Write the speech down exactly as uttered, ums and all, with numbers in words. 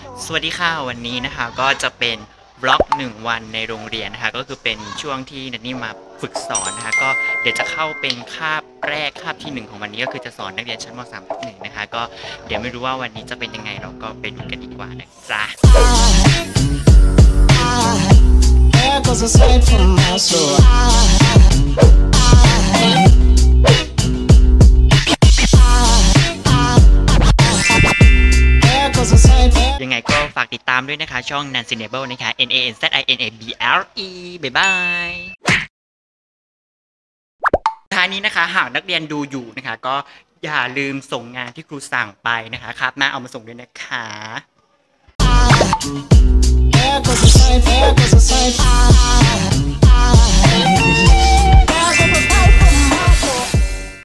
สวัสดีค่ะวันนี้นะคะก็จะเป็นบล็อกหนึ่งวันในโรงเรียนนะคะก็คือเป็นช่วงที่นันนี่มาฝึกสอนนะคะก็เดี๋ยวจะเข้าเป็นคาบแรกคาบที่หนึ่งของวันนี้ก็คือจะสอนนักเรียนชั้นม สามทับหนึ่งนะคะก็เดี๋ยวไม่รู้ว่าวันนี้จะเป็นยังไงเราก็ไปดูกันดีกว่านะจ๊ะยังไงก็ฝากติดตามด้วยนะคะช่อง Nancinable นะคะ N A N Z I N A B L E บ๊ายบายท้ายนี้นะคะหากนักเรียนดูอยู่นะคะก็อย่าลืมส่งงานที่ครูสั่งไปนะคะครับมาเอามาส่งด้วยนะคะ There goes the sight, there goes the sight.